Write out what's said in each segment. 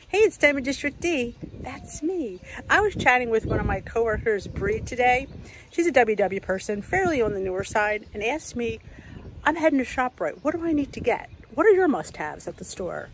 Hey, it's Diamond District D. That's me. I was chatting with one of my coworkers, Bree, today. She's a WW person, fairly on the newer side, and asked me, I'm heading to ShopRite. What do I need to get? What are your must-haves at the store?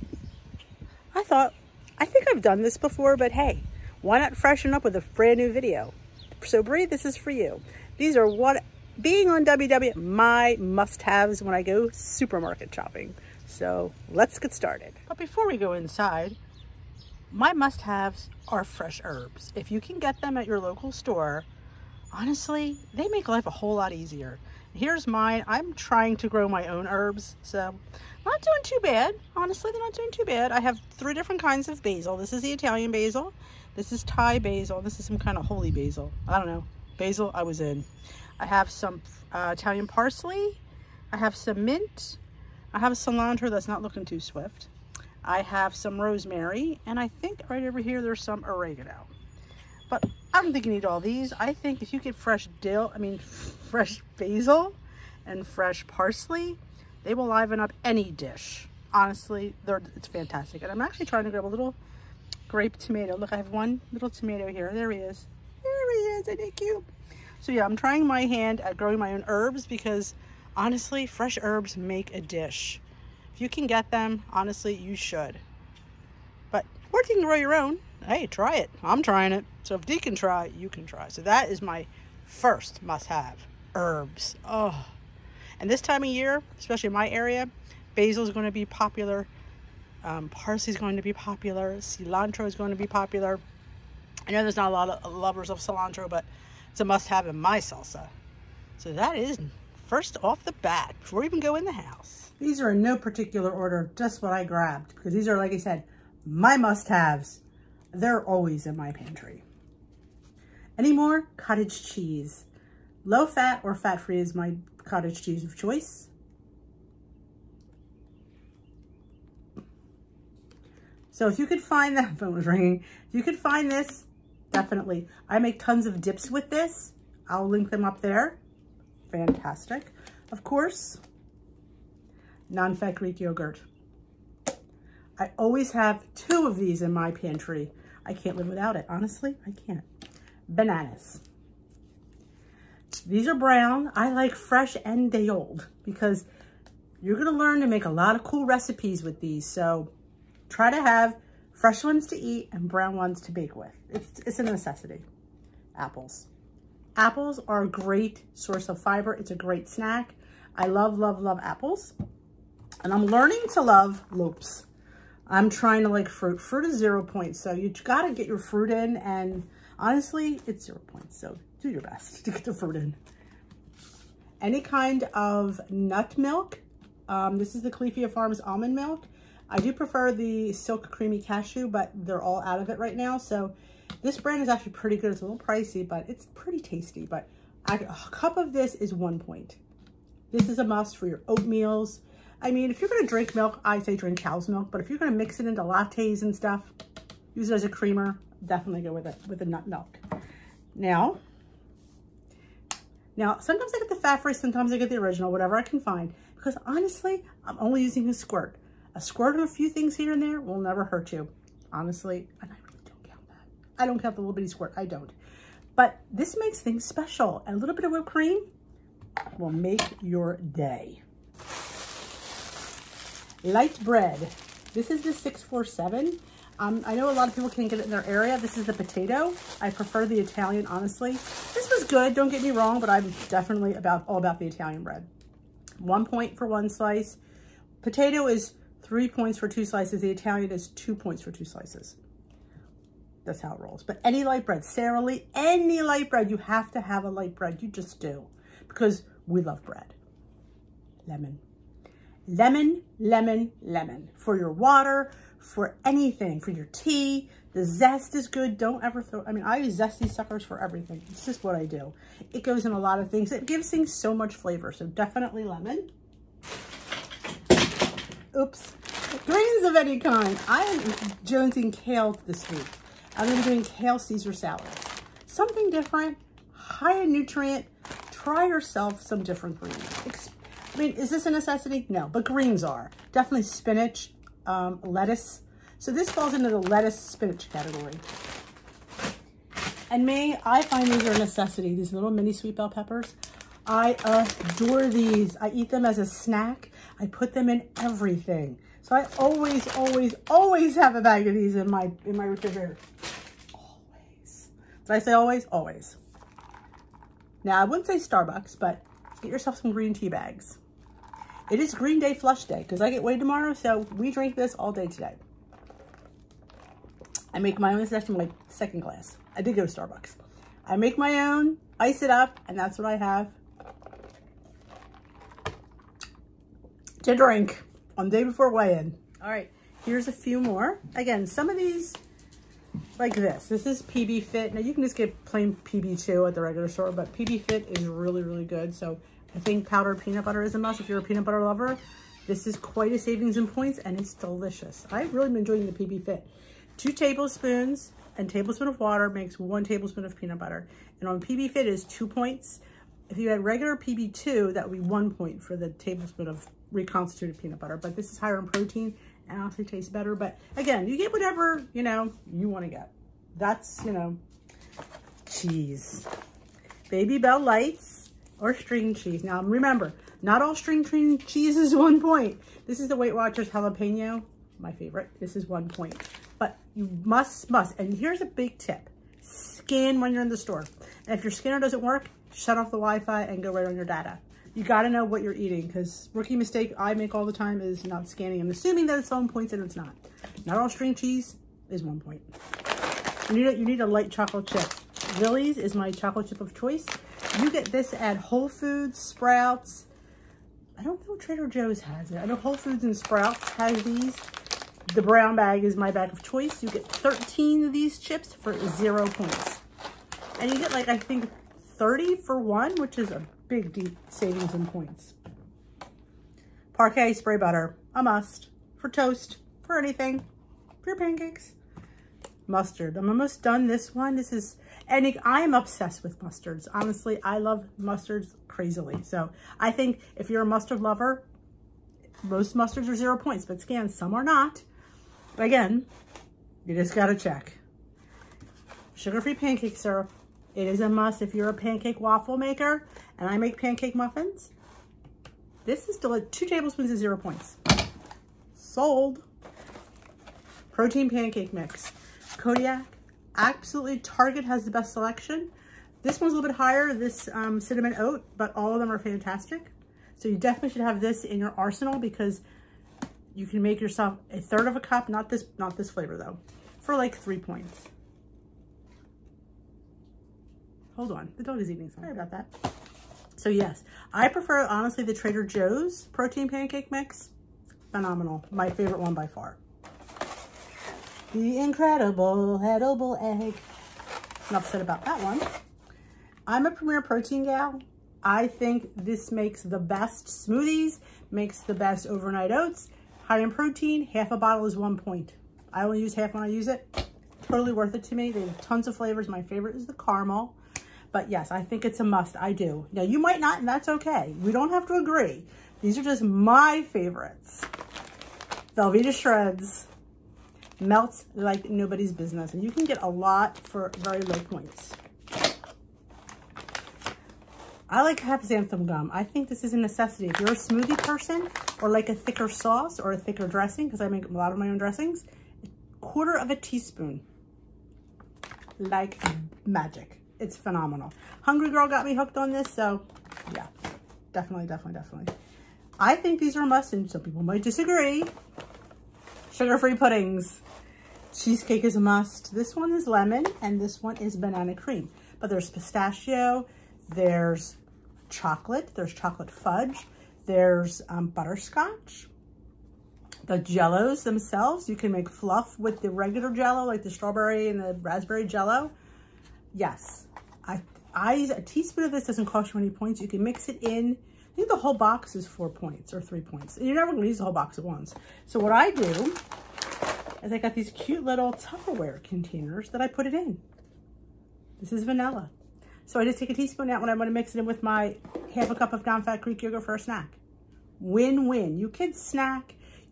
I thought, I think I've done this before, but hey, why not freshen up with a brand new video? So Bree, this is for you. These are what, being on WW, my must-haves when I go supermarket shopping. So let's get started. But before we go inside, my must-haves are fresh herbs. If you can get them at your local store, honestly, they make life a whole lot easier. Here's mine. I'm trying to grow my own herbs, so not doing too bad. Honestly, they're not doing too bad. I have 3 different kinds of basil. This is the Italian basil. This is Thai basil. This is some kind of holy basil. I don't know. Basil, I was in. I have some Italian parsley. I have some mint. I have a cilantro that's not looking too swift. I have some rosemary, and I think right over here there's some oregano. But I don't think you need all these. I think if you get fresh fresh basil and fresh parsley, they will liven up any dish. Honestly, it's fantastic. And I'm actually trying to grab a little grape tomato. Look, I have one little tomato here. There he is. There he is. Isn't he cute? So yeah, I'm trying my hand at growing my own herbs because honestly, fresh herbs make a dish. If you can get them, honestly, you should. But or you can grow your own. Hey, try it. I'm trying it. So if Dee can try, you can try. So that is my first must-have, herbs. Oh, and this time of year, especially in my area, basil is going to be popular. Parsley is going to be popular. Cilantro is going to be popular. I know there's not a lot of lovers of cilantro, but it's a must-have in my salsa. So that is first off the bat, before we even go in the house. These are in no particular order, just what I grabbed, because these are, like I said, my must-haves. They're always in my pantry. Any more? Cottage cheese. Low fat or fat-free is my cottage cheese of choice. So if you could find that, phone was ringing. If you could find this, definitely. I make tons of dips with this. I'll link them up there. Fantastic. Of course, non-fat Greek yogurt. I always have 2 of these in my pantry. I can't live without it. Honestly, I can't. Bananas. These are brown. I like fresh and day old because you're going to learn to make a lot of cool recipes with these. So try to have fresh ones to eat and brown ones to bake with. It's a necessity. Apples. Apples are a great source of fiber. It's a great snack. I love, love, love apples. And I'm learning to love lopes. I'm trying to like fruit. Fruit is 0 points. So you got to get your fruit in. And honestly, it's 0 points. So do your best to get the fruit in. Any kind of nut milk. This is the Califia Farms almond milk. I do prefer the Silk Creamy Cashew, but they're all out of it right now. So this brand is actually pretty good. It's a little pricey, but it's pretty tasty. But a cup of this is 1 point. This is a must for your oatmeals. I mean, if you're going to drink milk, I say drink cow's milk. But if you're going to mix it into lattes and stuff, use it as a creamer, definitely go with it, with the nut milk. Now, sometimes I get the fat-free, sometimes I get the original, whatever I can find. Because honestly, I'm only using a squirt. A squirt of a few things here and there will never hurt you. Honestly, and I really don't count that. I don't count the little bitty squirt. I don't. But this makes things special. And a little bit of whipped cream will make your day. Light bread. This is the 647. I know a lot of people can't get it in their area. This is the potato. I prefer the Italian, honestly. This was good, don't get me wrong, but I'm definitely all about the Italian bread. 1 point for 1 slice. Potato is 3 points for 2 slices. The Italian is 2 points for 2 slices. That's how it rolls. But any light bread, Sara Lee, any light bread, you have to have a light bread. You just do. Because we love bread. Lemon. Lemon, lemon, lemon. For your water, for anything, for your tea. The zest is good. Don't ever throw, I use zesty suckers for everything. It's just what I do. It goes in a lot of things. It gives things so much flavor. So definitely lemon. Oops. Greens of any kind. I am jonesing kale this week. I'm going to be doing kale Caesar salads. Something different, high in nutrient. Try yourself some different greens. Is this a necessity? No, but greens are. Definitely spinach, lettuce. So this falls into the lettuce spinach category. And me, I find these are a necessity, these little mini sweet bell peppers. I adore these. I eat them as a snack. I put them in everything. So I always, always, always have a bag of these in my refrigerator. Always. Did I say always? Always. Now, I wouldn't say Starbucks, but get yourself some green tea bags. It is Green Day Flush Day because I get weighed tomorrow, so we drink this all day today. I make my own. This is actually my second class. I did go to Starbucks. I make my own, ice it up, and that's what I have to drink on the day before weigh-in. All right, here's a few more. Again, some of these, like this. This is PB Fit. Now, you can just get plain PB2 at the regular store, but PB Fit is really, really good. So I think powdered peanut butter is a must if you're a peanut butter lover. This is quite a savings in points, and it's delicious. I've really been enjoying the PB Fit. 2 tablespoons and tablespoon of water makes 1 tablespoon of peanut butter. And on PB Fit is 2 points. If you had regular PB2, that would be 1 point for the tablespoon of reconstituted peanut butter. But this is higher in protein and honestly tastes better. But again, you get whatever, you know, you want to get. That's, you know, cheese. Baby Bell Lights or string cheese. Now remember, not all string cheese is 1 point. This is the Weight Watchers jalapeno, my favorite. This is 1 point. But you must, and here's a big tip. Scan when you're in the store. And if your scanner doesn't work, shut off the Wi-Fi and go right on your data. You got to know what you're eating, because rookie mistake I make all the time is not scanning and assuming that it's 1 point and it's not. Not all string cheese is 1 point. You need a light chocolate chip. Lily's is my chocolate chip of choice. You get this at Whole Foods, Sprouts. I don't know if Trader Joe's has it. I know Whole Foods and Sprouts has these. The brown bag is my bag of choice. You get 13 of these chips for 0 points. And you get, like, I think 30 for 1, which is a big, deep savings in points. Parquet spray butter, a must. For toast, for anything, for your pancakes. Mustard, I'm almost done this one. This is, and I am obsessed with mustards. Honestly, I love mustards crazily. So I think if you're a mustard lover, most mustards are 0 points, but scan, some are not. But again, you just gotta check. Sugar-free pancake syrup. It is a must if you're a pancake waffle maker, and I make pancake muffins. This is still 2 tablespoons is 0 points. Sold. Protein pancake mix. Kodiak. Absolutely, Target has the best selection. This one's a little bit higher, this cinnamon oat, but all of them are fantastic. So you definitely should have this in your arsenal because you can make yourself 1/3 of a cup, not this flavor though, for like 3 points. Hold on, the dog is eating something. Sorry about that. So yes, I prefer, honestly, the Trader Joe's protein pancake mix. Phenomenal. My favorite one by far. The incredible edible egg. Enough said about that one. I'm a Premier Protein gal. I think this makes the best smoothies, makes the best overnight oats. High in protein, half a bottle is 1 point. I only use half when I use it. Totally worth it to me. They have tons of flavors. My favorite is the caramel. But yes, I think it's a must. I do. Now, you might not, and that's okay. We don't have to agree. These are just my favorites. Velveeta Shreds. Melts like nobody's business. And you can get a lot for very low points. I like Xanthan gum. I think this is a necessity. If you're a smoothie person or like a thicker sauce or a thicker dressing, because I make a lot of my own dressings, 1/4 teaspoon. Like magic. It's phenomenal. Hungry Girl got me hooked on this, so yeah, definitely. I think these are a must, and some people might disagree. Sugar-free puddings. Cheesecake is a must. This one is lemon, and this one is banana cream. But there's pistachio, there's chocolate fudge, there's butterscotch. The Jellos themselves, you can make fluff with the regular Jello, like the strawberry and the raspberry Jello. Yes, a teaspoon of this doesn't cost you any points. You can mix it in. I think the whole box is 4 points or 3 points. You're never gonna use the whole box at once. So what I do is I got these cute little Tupperware containers that I put it in. This is vanilla. So I just take a teaspoon out when I want to mix it in with my 1/2 cup of non-fat Greek yogurt for a snack. Win-win. You kids snack. You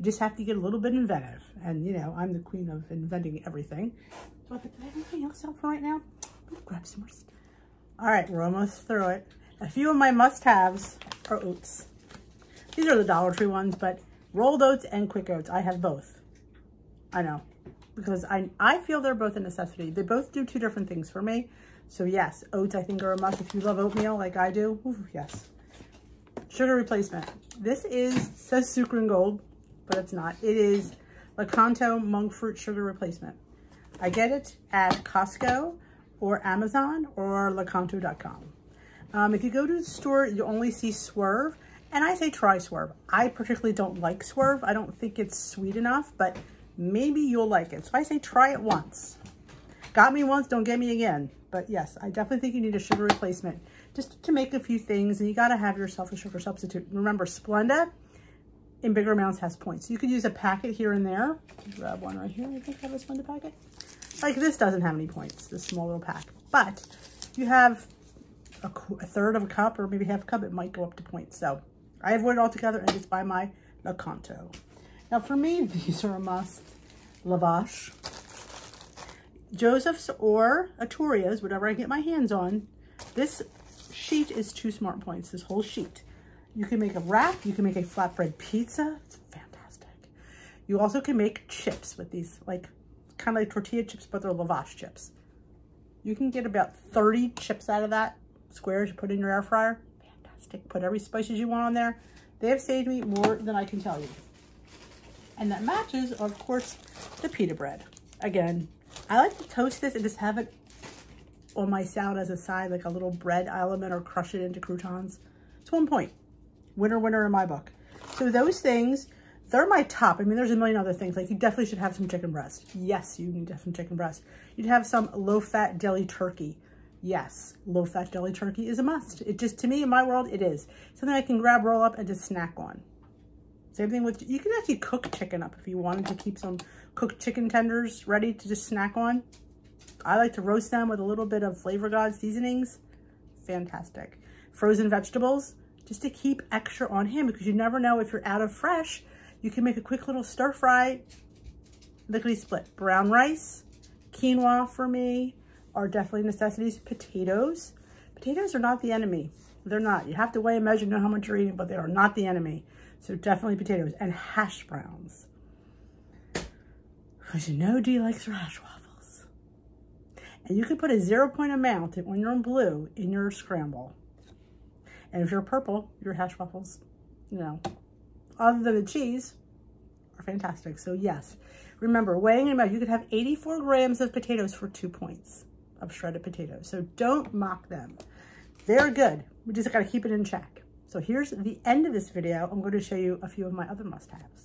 You just have to get a little bit inventive. And you know, I'm the queen of inventing everything. Do I have anything else out for right now? I'm gonna grab some more stuff. All right, we're almost through it. A few of my must-haves are oats. These are the Dollar Tree ones, but rolled oats and quick oats. I have both. I know, because I feel they're both a necessity. They both do two different things for me. So yes, oats I think are a must. If you love oatmeal like I do, ooh, yes. Sugar replacement. This says Sucre and Gold, but it's not. It is Lakanto monk fruit sugar replacement. I get it at Costco or Amazon or lakanto.com. If you go to the store, you only see Swerve, and I say try Swerve. I particularly don't like Swerve. I don't think it's sweet enough, but maybe you'll like it. So I say try it once. Got me once, don't get me again. But yes, I definitely think you need a sugar replacement just to make a few things, and you got to have yourself a sugar substitute. Remember, Splenda in bigger amounts has points. You could use a packet here and there. Grab one right here. I think I have a Splenda packet. Like this doesn't have any points, this small little pack. But you have a third of a cup or maybe half a cup, it might go up to points. So I avoid it altogether and just buy my Lakanto. Now for me, these are a must. Lavash. Joseph's or Arturia's, whatever I get my hands on. This sheet is 2 smart points, this whole sheet. You can make a wrap, you can make a flatbread pizza. It's fantastic. You also can make chips with these, like kind of like tortilla chips, but they're lavash chips. You can get about 30 chips out of that, squares you put in your air fryer. Fantastic. Put every spices you want on there. They have saved me more than I can tell you. And that matches, of course, the pita bread. Again, I like to toast this and just have it on my salad as a side, like a little bread element, or crush it into croutons. It's 1 point. Winner, winner in my book. So those things, they're my top. I mean, there's a million other things. Like you definitely should have some chicken breast. Yes, you need to have some chicken breast. You'd have some low-fat deli turkey. Yes, low-fat deli turkey is a must. It just, to me, in my world, it is. Something I can grab, roll up, and just snack on. Same thing with, you can actually cook chicken up if you wanted to keep some cooked chicken tenders ready to just snack on. I like to roast them with a little bit of Flavor God seasonings. Fantastic. Frozen vegetables, just to keep extra on hand, because you never know if you're out of fresh. You can make a quick little stir fry, lickety split. Brown rice, quinoa for me are definitely necessities. Potatoes. Potatoes are not the enemy. They're not. You have to weigh and measure, know how much you're eating, but they are not the enemy. So definitely potatoes and hash browns. Because you know Dee likes her hash waffles. And you can put a 0 point amount when you're in blue in your scramble. And if you're purple, your hash waffles, you know, other than the cheese, are fantastic. So yes, remember, weighing them out, you could have 84 grams of potatoes for 2 points of shredded potatoes. So don't mock them. They're good. We just got to keep it in check. So here's the end of this video. I'm going to show you a few of my other must-haves.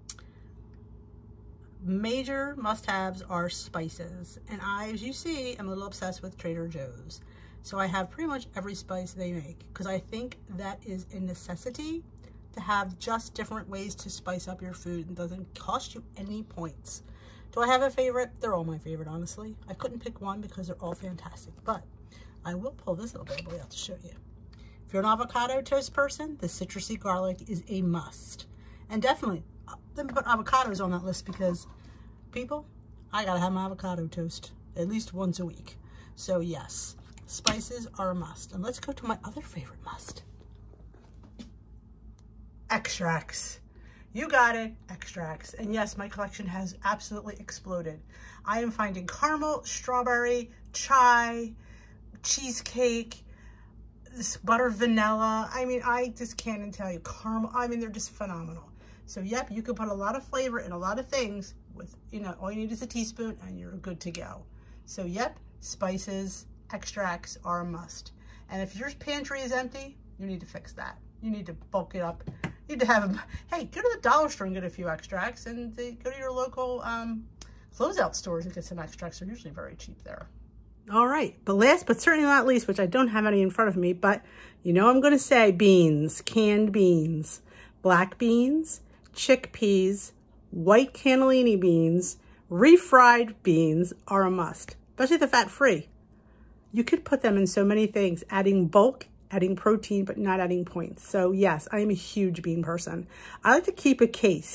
Major must-haves are spices. And I, as you see, am a little obsessed with Trader Joe's. So I have pretty much every spice they make, because I think that is a necessity to have just different ways to spice up your food. It doesn't cost you any points. Do I have a favorite? They're all my favorite, honestly. I couldn't pick one because they're all fantastic, but I will pull this little bad boy out to show you. If you're an avocado toast person, the citrusy garlic is a must. And definitely, let me put avocados on that list, because people, I gotta have my avocado toast at least once a week. So yes, spices are a must. And let's go to my other favorite must. Extracts. You got it, extracts. And yes, my collection has absolutely exploded. I am finding caramel, strawberry, chai, cheesecake, this butter vanilla. I mean, I just can't even tell you. Caramel, I mean, they're just phenomenal. So yep, you can put a lot of flavor in a lot of things with, you know, all you need is a teaspoon and you're good to go. So yep, spices, extracts are a must. And if your pantry is empty, you need to fix that. You need to bulk it up. You need to have them, hey, go to the dollar store and get a few extracts, and go to your local closeout stores and get some extracts. They're usually very cheap there. All right, but last but certainly not least, which I don't have any in front of me, but you know I'm going to say beans, canned beans, black beans, chickpeas, white cannellini beans, refried beans are a must, especially the fat-free. You could put them in so many things, adding bulk, adding protein, but not adding points. So yes, I am a huge bean person. I like to keep a case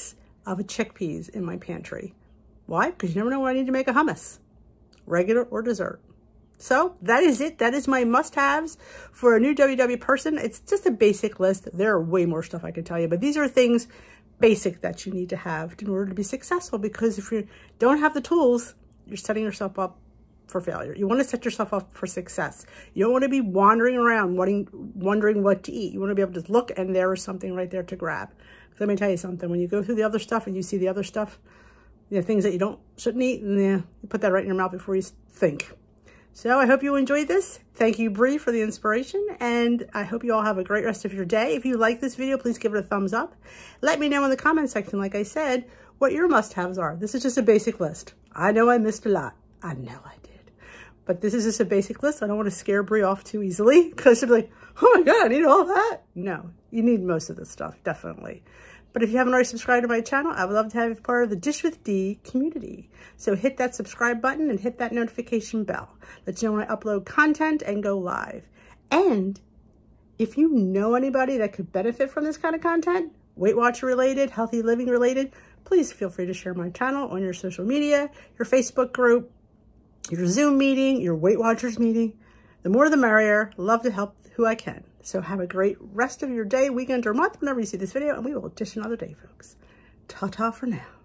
of chickpeas in my pantry. Why? Because you never know when I need to make a hummus, regular or dessert. So that is it. That is my must-haves for a new WW person. It's just a basic list. There are way more stuff I could tell you, but these are things basic that you need to have in order to be successful, because if you don't have the tools, you're setting yourself up for failure. You want to set yourself up for success. You don't want to be wandering around wondering what to eat. You want to be able to look and there is something right there to grab. Let me tell you something. When you go through the other stuff and you see the other stuff, things that you shouldn't eat, and you put that right in your mouth before you think. So I hope you enjoyed this. Thank you, Bree, for the inspiration, and I hope you all have a great rest of your day. If you like this video, please give it a thumbs up. Let me know in the comment section, like I said, what your must-haves are. This is just a basic list. I know I missed a lot. I know I did. But this is just a basic list. I don't want to scare Bree off too easily, because she'll be like, oh my God, I need all that. No, you need most of this stuff, definitely. But if you haven't already subscribed to my channel, I would love to have you part of the Dish with Dee community. So hit that subscribe button and hit that notification bell. Let you know when I upload content and go live. And if you know anybody that could benefit from this kind of content, Weight Watcher related, healthy living related, please feel free to share my channel on your social media, your Facebook group, your Zoom meeting, your Weight Watchers meeting. The more the merrier. Love to help who I can. So have a great rest of your day, weekend, or month whenever you see this video, and we will dish another day, folks. Ta-ta for now.